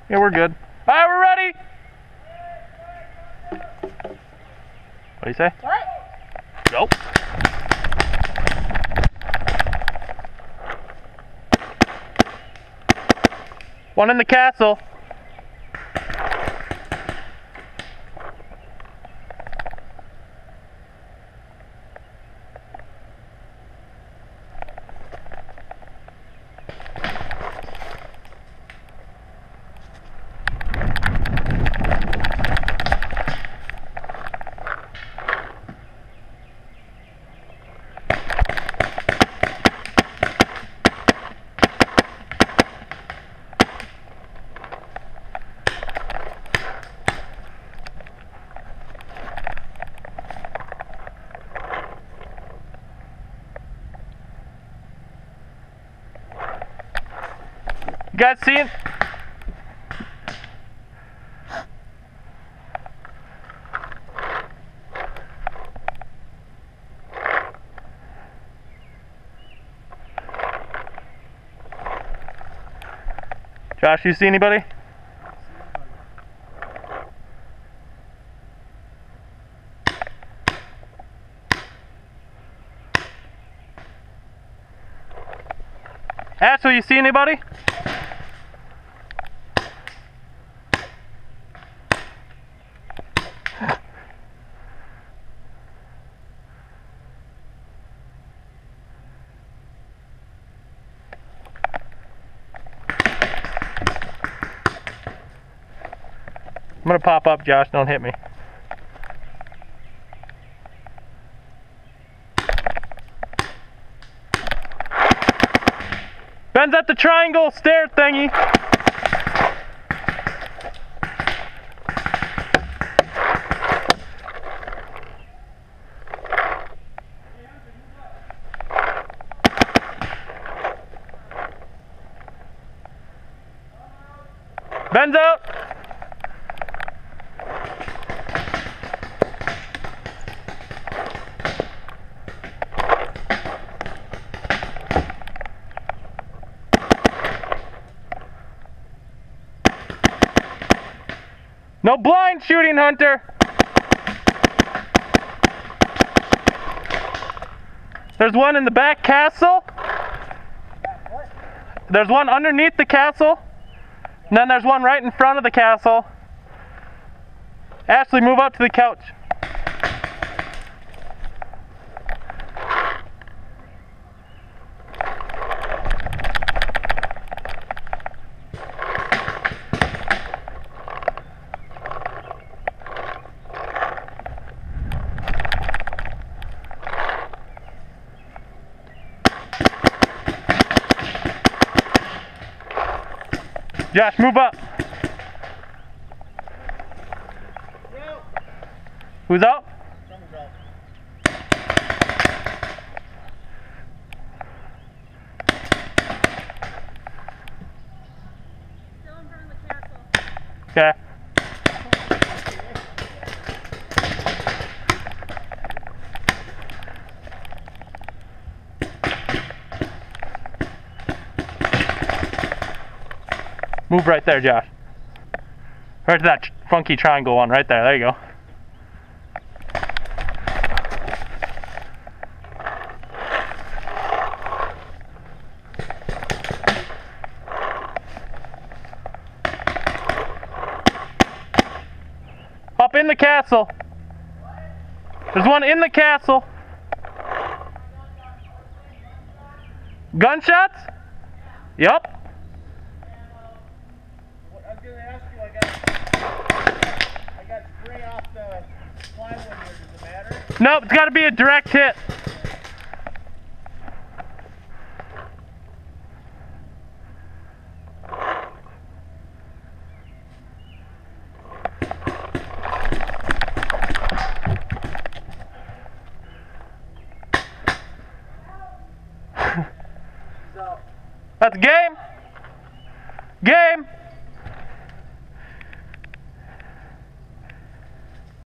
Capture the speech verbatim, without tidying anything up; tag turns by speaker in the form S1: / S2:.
S1: Yeah, we're good. All right, we're ready. What do you say?
S2: What?
S1: Go. One in the castle. You guys see it? Josh, you see anybody? Ashley, you see anybody? I'm gonna pop up, Josh, don't hit me. Ben's at the triangle stair thingy. Ben's out. No blind shooting, Hunter. There's one in the back castle. There's one underneath the castle. And then there's one right in front of the castle. Ashley, move up to the couch. Josh, move up.
S2: No.
S1: Who's out?
S2: Someone's out.
S3: Still in front of the castle.
S1: Okay. Move right there, Josh. Right to that funky triangle one right there. There you go. Up in the castle. There's one in the castle. Gunshots? Yep.
S2: I was going to ask you, I got, I got spray off the plywood here. Does it matter?
S1: Nope, it's got to be a direct hit.
S2: So,
S1: That's game. Game.